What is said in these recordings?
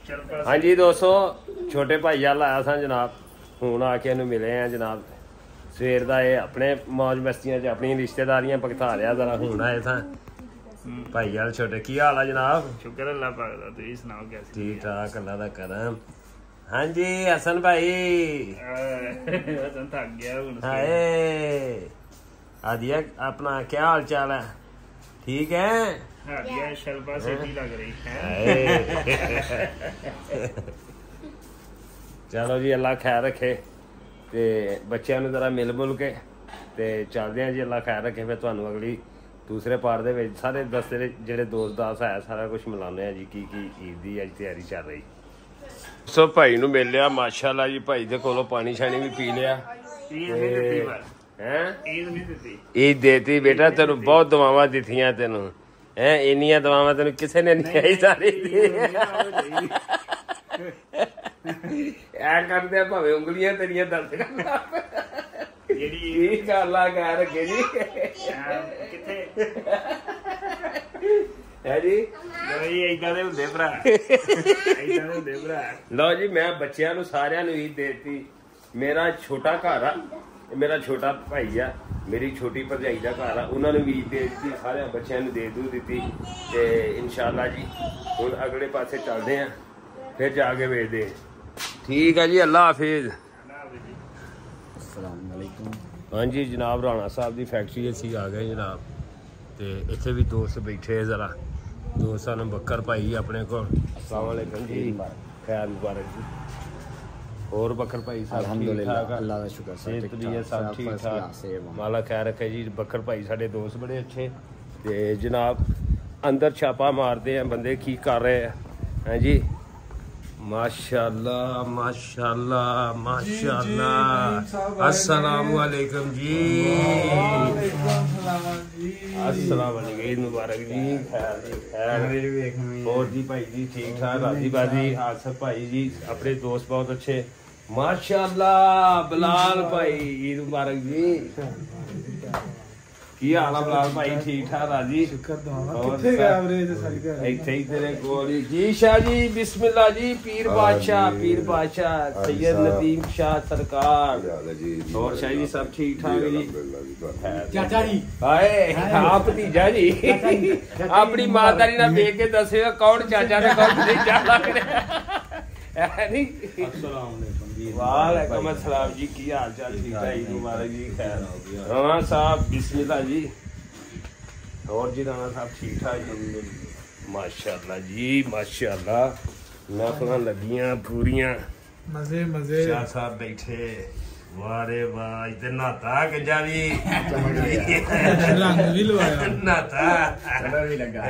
हाँ जी दोस्तों, छोटे भाई वाल आया सा जनाब, हूँ आके इन्हू मिले हैं जनाब। सवेर का ये अपने मौज मस्तियां च अपनी रिश्तेदारियां भगता रहा जरा, हूँ आए था भाई वाल छोटे। की हाल है जनाब? शुक्र अल्लाह पाक दा, तुसीं सुनाओ कैसे? ठीक ठाक, अल्लाह दा करम। हाँ जी हसन भाई, हसन थक गया हुण। हाय आदिया, अपना क्या हाल चाल है? ठीक है? हादिया शलबा सीधी लग रही है। चलो जी, अल्लाह खैर रखे ते बच्चों नूं जरा मिल मुल के ते चलदे हैं जी। अल्लाह खैर रखे, फिर तुहानूं अगली दूसरे पार्ट दे विच सारे दसदे जेहड़े दोस्त दास है सारा कुछ मिलाने हैं जी। की ईद दी अज तैयारी चल रही। सो भाई नूं मिल लिया माशाअल्लाह जी, भाई दे कोलों पानी शानी भी पी लिया। ईद देती बेटा, तेनू बहुत दुआवां दित्तियां तेनू है, इन्नियां दुआवां तेनू किसे ने नहीं आई सारी ऐ करदे भावें उंगलियां तेरियां दर्द जेहड़ी गल आ कै रखे जी किथे है जी। इदां दे हुंदे भरा, इदां दे हुंदे भरा। लो जी, मैं बच्चों नूं सारियां नूं ईद देती। मेरा छोटा घर आ, मेरा छोटा भाई आ, मेरी छोटी भरजाई का घर आ, उन्होंने भी ईद दे दी, सारे बच्चों ने दे दू दी। ते इंशाअल्लाह जी हुण अगले पासे चलते हैं, फिर जाके वेखदे। ठीक है जी, अल्लाह हाफिज। अस्सलाम वालेकुम। हाँ जी जनाब, राणा साहब की फैक्ट्री असीं आ गए जनाब। तो इत्थे भी दोस्त बैठे जरा, दोस्त सानू बकर भाई अपने को। अस्सलाम वालेकुम जी, खैर मुबारक जी। और बकर भाई साहब अल्हम्दुलिल्लाह, अल्लाह का शुक्र, सेहत भी है, सब ठीक ठाक, माला खैर रखे जी। बकर भाई साढ़े दोस्त बड़े अच्छे। तो जनाब अंदर छापा मारते हैं बंदे की कर रहे हैं जी। माशाल्लाह माशाल्लाह माशाल्लाह। अस्सलाम वालेकुम जी। अस्सलाम वालेकुम, ईद मुबारक जी। खैर जी खैर। और जी भाई जी ठीक ठाक, राजी बाजी। आसफ भाई जी अपने दोस्त बहुत अच्छे माशाल्लाह। बिलाल भाई ईद मुबारक जी। की हाल है बिलाल भाई? ठीक ठाक राजी? तेरे गोली जी शाह जी, बिस्मिल्लाह जी। पीर बादशाह, पीर बादशाह सैयद नदीम शाह सरकार। और शाह जी सब ठीक ठाक जी? चाचा जी हाय आप भतीजा जी, अपनी माता जी ना देख के दसिएगा कौन चाचा ने कौन भतीजा लग रहा है नहीं। वालेकुम अस्सलाम जी, की हाल चाल? ठीक है, ईद मुबारक जी। खैर राणा साहब बिस्मिल्लाह जी। और जी राणा साहब ठीक ठाक जी? माशाल्लाह जी माशाल्लाह, नफलां लगियां पूरियां, मजे मजे। शाह साहब बैठे, वाह रे वाह। इधर नहाता गंजा भी, रंग भी लवाया, नहाता, कलर भी लगा,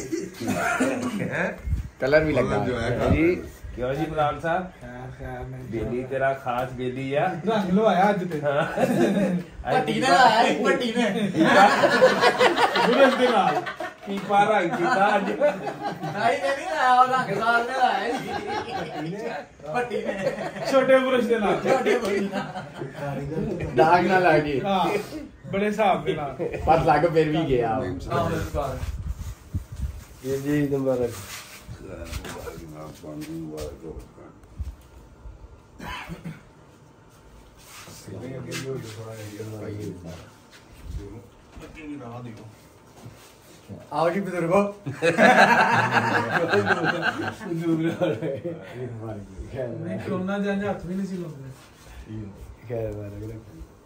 कलर भी लगा जी। क्यों जी बिलाल साहब? बेली तेरा खास बेली है, रंग लवाया अज ते पट्टी ने लाया, पट्टी ने बुरश दे नाल कीपा रंग कीता अज। नहीं नहीं लाया, रंग साल ने लाया पट्टी ने, छोटे बुरश दे नाल, छोटे बुरश दाग ना लगे। हां बड़े हिसाब दे नाल पत लग फिर भी गया। ये जी नंबर आओ जी बुजुर्गो। कोरोना जंज हाथ भी नहीं सी लाਉਂਦੇ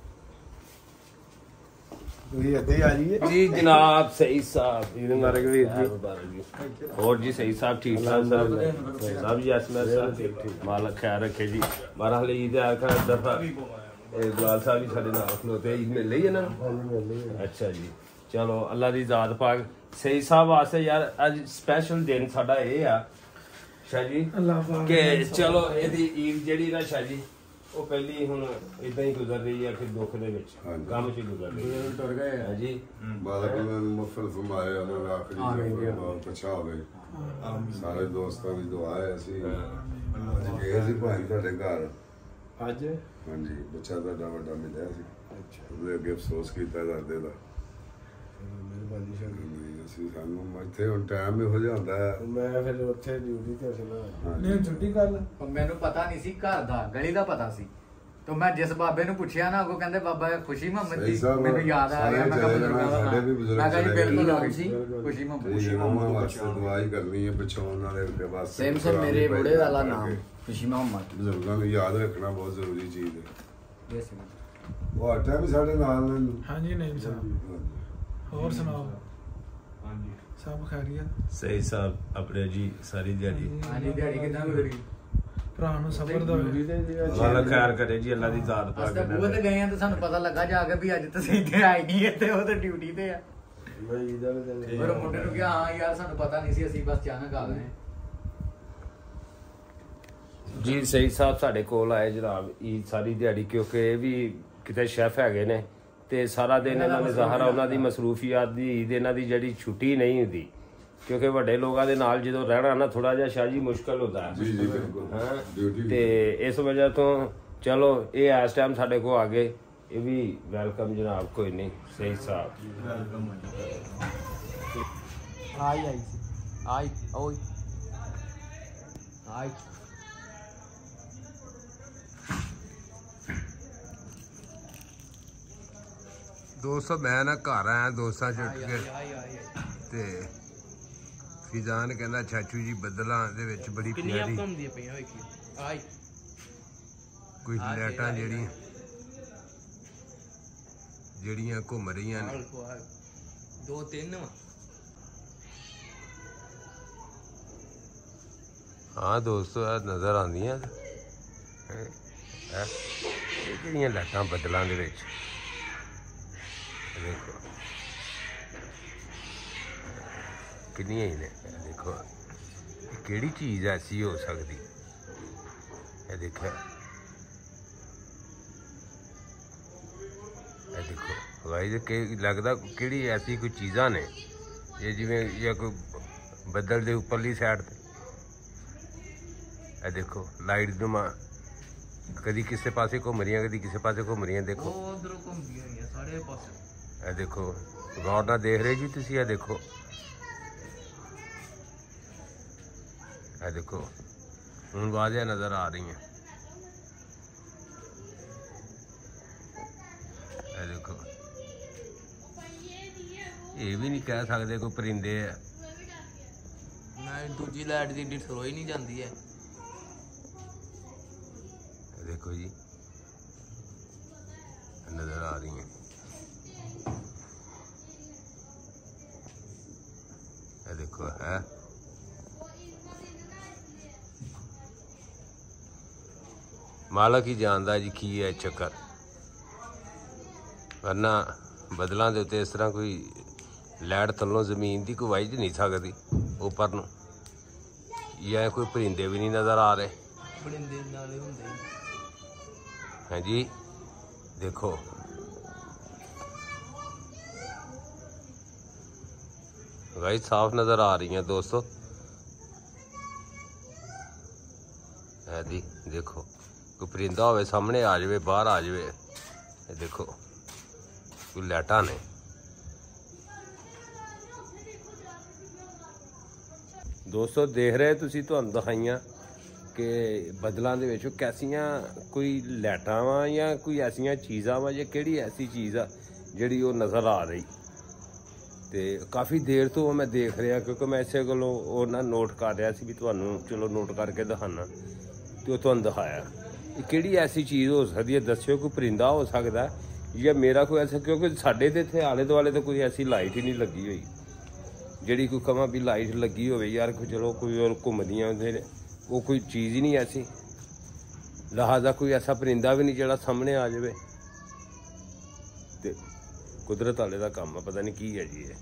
जी जनाब। सही साहब ईद मुबारक वीर जी। और जी सही साहब ठीक ठाक सब जी? असमत साहब मालक ख्याल रखे जी। मारा हले ईद आखा दफा बिलाल साहब भी साढ़े नाल खलोते, ईद मिल रही है ना? अच्छा जी, चलो अल्लाह दी ज़ात पाक। सही साहब वास्ते यार अज स्पैशल दिन साडा ये आ शाह जी कि चलो एदी ईद जेहड़ी ना शाह जी वो पहली हुण इदां ही गुजर रही है, फिर दुख दे विच गम च गुजर रही है। टुर गए हां जी, बालक ने मुफल फरमाए और आखिरी और पछा होवे। सारे दोस्तां दी दुआ है। ਅਸੀਂ ਅੱਜ ਗਏ ਸੀ ਭਾਈ ਤੁਹਾਡੇ ਘਰ ਅੱਜ। ਹਾਂਜੀ, ਬੱਚਾ ਤੁਹਾਡਾ ਵੱਡਾ ਮਿਲਿਆ ਸੀ। ਅੱਛਾ, ਉਹਦੇ ਅੱਗੇ ਅਫਸੋਸ ਕੀਤਾ ਦਾਦੇ ਦਾ। ਮਿਹਰਬਾਨੀ ਸ਼ਾਹ ਅਸੀਂ ਸਾਨੂੰ ਇੱਥੇ ਹੁਣ ਟਾਈਮ ਇਹੋ ਜਿਹਾ ਹੁੰਦਾ ਹੈ। ਮੈਂ ਫਿਰ ਉੱਥੇ ਡਿਊਟੀ ਤੇ ਸੀ ਨਹੀਂ ਛੁੱਟੀ ਕਰ ਲੈ। ਮੈਨੂੰ ਪਤਾ ਨਹੀਂ ਸੀ ਘਰ ਦਾ, ਗਲੀ ਦਾ ਪਤਾ ਸੀ। तो मैं जिस बाबे ने पूछया ना, वो कहते बाबा खुशी मोहम्मद जी, मैंने याद आ गया। मैं कहा बुजुर्गों का नाम, मैं कहा जी बिल्कुल नाम सी खुशी मोहम्मद। वास्ते दुआई करनी है बचाने वाले के वास्ते। सेम सेम मेरे बूढ़े वाला नाम खुशी मोहम्मद। बुजुर्गों को याद रखना बहुत जरूरी चीज है। यस वो आटा भी साढ़े नाल ने। हाँ जी नहीं साहब, और सुनाओ? हाँ जी सब खैरियत? सही साहब अपने जी सारी दिहाड़ी। हाँ जी दिहाड़ी कितना गुजरी? ਭਰਾ ਨੂੰ ਸਬਰ ਦੋ। ਅੱਲਾ ਖੈਰ ਕਰੇ ਜੀ, ਅੱਲਾ ਦੀ ਜ਼ਾਤ ਪਾ ਕੇ। ਉਹ ਤੇ ਗਏ ਆ ਤੇ ਸਾਨੂੰ ਪਤਾ ਲੱਗਾ ਜਾ ਕੇ ਵੀ ਅੱਜ ਤੁਸੀਂ ਇੱਥੇ ਆਏ ਨਹੀਂ, ਇੱਥੇ ਉਹ ਤੇ ਡਿਊਟੀ ਤੇ ਆ। ਮੈਂ ਇਹਦਾ ਵੀ ਦਿਨ ਪਰ ਮੁੰਡੇ ਨੂੰ ਕਿਹਾ ਹਾਂ ਯਾਰ ਸਾਨੂੰ ਪਤਾ ਨਹੀਂ ਸੀ, ਅਸੀਂ ਬਸ ਅਚਾਨਕ ਆ ਗਏ ਜੀ। ਸਹੀ ਸਾਹਿਬ ਸਾਡੇ ਕੋਲ ਆਏ ਜਨਾਬ ਈਦ ਸਾਰੀ ਦਿਹਾੜੀ, ਕਿਉਂਕਿ ਇਹ ਵੀ ਕਿਤੇ ਸ਼ੈਫ ਹੈਗੇ ਨੇ ਤੇ ਸਾਰਾ ਦਿਨ ਇਹਨਾਂ ਨੇ ਜ਼ਾਹਰਾ ਉਹਨਾਂ ਦੀ ਮਸਰੂਫੀਅਤ ਦੀ ਈਦ ਇਹਨਾਂ ਦੀ ਜਿਹੜੀ ਛੁੱਟੀ ਨਹੀਂ ਹੁੰਦੀ, ਕਿਉਂਕਿ ਵੱਡੇ ਲੋਕਾਂ ਦੇ ਨਾਲ ਜਦੋਂ ਰਹਿਣਾ ਨਾ ਥੋੜਾ ਜਿਹਾ ਸ਼ਾਹ ਜੀ ਮੁਸ਼ਕਲ ਹੁੰਦਾ ਹੈ। ਜੀ ਜੀ ਬਿਲਕੁਲ ਹਾਂ ਤੇ ਇਸ ਵਜ੍ਹਾ ਤੋਂ ਚਲੋ ਇਹ ਇਸ ਟਾਈਮ ਸਾਡੇ ਕੋਲ ਆ ਗਏ, ਇਹ ਵੀ ਵੈਲਕਮ ਜਨਾਬ। ਕੋਈ ਨਹੀਂ ਸਹੀ ਸਾਹਿਬ ਆਈ ਓਏ ਆਈ। ਦੋਸਤੋ ਮੈਂ ਨਾ ਘਰ ਆਇਆ ਦੋਸਤਾਂ ਚ ਉੱਠ ਕੇ ਤੇ ਫਿਜ਼ਾਨ ਕਹਿੰਦਾ ਚਾਚੂ ਜੀ ਬੱਦਲਾਂ ਦੇ ਵਿੱਚ ਬੜੀ ਪਿਆਰੀ ਕੋਈ ਲਾਈਟਾਂ ਜਿਹੜੀਆਂ ਘੁੰਮ ਰਹੀਆਂ ਨੇ। 2-3 ਹਾਂ ਦੋਸਤੋ ਆ ਨਜ਼ਰ ਆਉਂਦੀਆਂ ਇਹ ਕਿਹੜੀਆਂ ਲਾਈਟਾਂ ਬੱਦਲਾਂ ਦੇ ਵਿੱਚ ਦੇਖੋ ਕਿੰਨੀਆਂ ਹੀ ਨੇ। ਦੇਖੋ ਕਿਹੜੀ ਚੀਜ਼ ਐਸੀ ਹੋ ਸਕਦੀ, ਇਹ ਦੇਖੋ ਇਹ ਦੇਖੋ ਗਾਇਜ਼ ਕਿ ਲੱਗਦਾ ਕਿਹੜੀ ਐਸੀ ਕੋਈ ਚੀਜ਼ਾਂ ਨੇ ਇਹ ਜਿਵੇਂ ਜਾਂ ਕੋਈ ਬੱਦਲ ਦੇ ਉੱਪਰਲੀ ਸਾਈਡ ਤੇ। ਇਹ ਦੇਖੋ ਲਾਈਟ ਨੂੰ ਕਦੀ ਕਿਸੇ ਪਾਸੇ ਘੁੰਮ ਰਹੀਆਂ ਕਦੀ ਕਿਸੇ ਪਾਸੇ ਘੁੰਮ ਰਹੀਆਂ। ਦੇਖੋ ਉਧਰੋਂ ਘੁੰਮਦੀਆਂ ਹੋਈਆਂ ਸਾਰੇ ਪਾਸੇ। ਇਹ ਦੇਖੋ ਗੌਰ ਨਾਲ ਦੇਖ ਰਹੇ ਜੀ ਤੁਸੀਂ, ਇਹ ਦੇਖੋ ਇਹ ਦੇਖੋ ਹੁਣ ਵਾਜ਼ਿਹ ਨਜ਼ਰ ਆ ਰਹੀ ਹੈ। ਇਹ ਦੇਖੋ ਇਹ ਵੀ ਨਹੀਂ ਕਹਿ ਸਕਦੇ ਕੋਈ ਪਰਿੰਦੇ ਆ। ਮੈਂ ਦੂਜੀ ਲਾਈਟ ਦੀ ਏਡੀ ਥਰੋ ਹੀ ਨਹੀਂ ਜਾਂਦੀ ਹੈ। देखो जी नजर आ रही हैं। ये देखो है मालक ही जानता जी की है चक्कर, वरना बदलों के उत्ते इस तरह कोई लाइट थल्लों जमीन की कोई वज नहीं सकती उपर नूं, या कोई परिंदे भी नहीं नज़र आ रहे। हाँ जी देखो गाइस साफ नजर आ रही हैं दोस्तों। है जी देखो कोई परिंदा होवे सामने आ जाए बाहर आ जाए। ये देखो कोई लाइटां ने। दोस्तों देख रहे तुसी तुहानूं दिखाइयां कि बदलों के विच कैसियां कोई लाइटां वा या कोई ऐसियां चीज़ां वा या किहड़ी ऐसी चीज़ आ जिहड़ी वो नज़र आ रही। तो काफ़ी देर तो मैं देख रहा क्योंकि मैं इसे कोलों वो ना नोट कर रहा सी भी तुहानूं चलो नोट करके दिखाना, तो तुहानूं दिखाया किहड़ी ऐसी चीज़ हो सकती है। दस्सिओ कोई परिंदा हो सकता है या मेरा कोई ऐसा, क्योंकि साडे ते इत्थे आले दुआले तो कोई ऐसी लाइट ही नहीं लगी हुई जिहड़ी कोई कमां भी लाइट लगी होवे यार कोई चलो कोई और घुमदियां वो कोई चीज़ ही नहीं ऐसी, लिहाजा कोई ऐसा परिंदा भी नहीं जिहड़ा सामने आ जाए। तो कुदरत वाले का काम है, पता नहीं की है जी।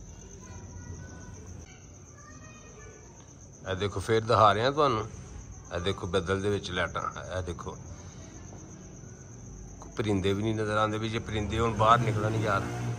ये देखो फिर दिखा रहे हैं तुहानूं, ये देखो बदल दे विच लाइटां, ये देखो परिंदे भी नहीं नज़र आते भी, जे परिंदे हुण बाहर निकलन यार।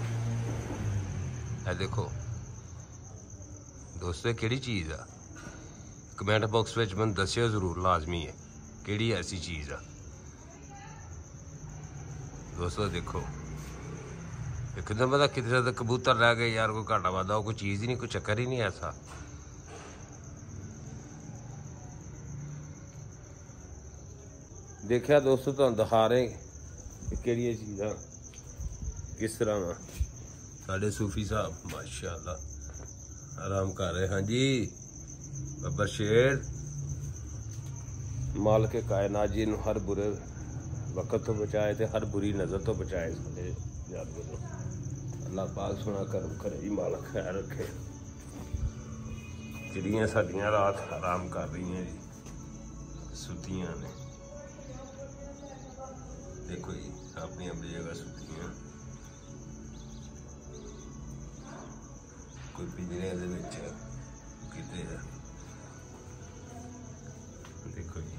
ये देखो दोस्तों किहड़ी चीज़ आ, कमेंट बॉक्स में मैं दस्सिओ जरूर लाजमी है किहड़ी ऐसी चीज़ आ। दोस्तों देखो एकदम पता कितने तो कबूतर रह गए यार, कोई घाटा वादा कोई चीज़ ही नहीं, कोई चक्कर ही नहीं ऐसा। देखा दोस्तों तो दिखा रहे कि चीज़ा किस तरह वा साढ़े सूफी साहब माशाअल्लाह आराम कर रहे। हाँ जी बब्बर शेर माल के कायनात जी नूं हर बुरे वक्त तो बचाए ते हर बुरी नज़र तो बचाए सारे जानवरों। अल्लाह पाक सोना करम करे जी, मालक खैर रखे। चिड़ियाँ साडियाँ रात आराम कर रही हैं जी, सुतियाँ ने। देखो जी अपनी अपनी जगह सुतियाँ, कोई पिंजरे दे विच किते है। देखो जी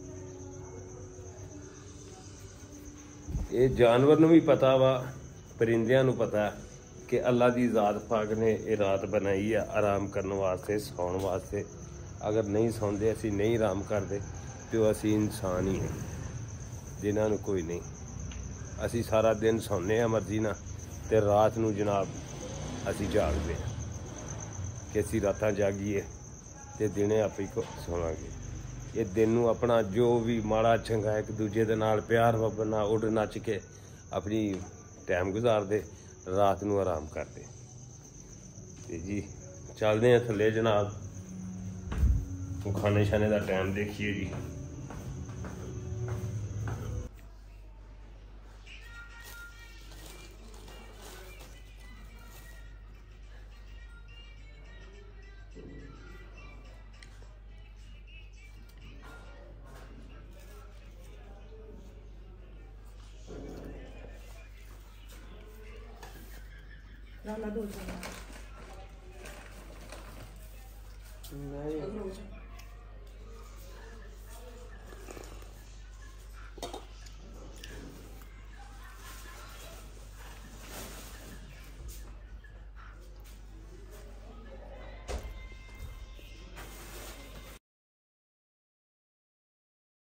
ये जानवर नूं भी पता वा, परिंदियां नूं पता कि अल्लाह दी ज़ात पाक ने ये रात बनाई है आराम करने वास्ते, सौण वास्ते। अगर नहीं सौंदे असी नहीं आराम करते तो असी इंसान ही हैं, जिन्हां नूं कोई नहीं। असी सारा दिन सौने आ मर्जी ना, ते रात नूं जनाब असी जागते हैं कि असी रातां जागीए ते दिने आपे सोवांगे। ये दिन नूं अपना जो भी माड़ा चंगा एक दूजे दे नाल प्यार वबना उड़ नच के अपनी टाइम गुजारते, रात नूं आराम करते। ते जी चलते हैं थल्ले जनाब, खाने शाने का टाइम देखिए जी। Não, na dúvida. Não.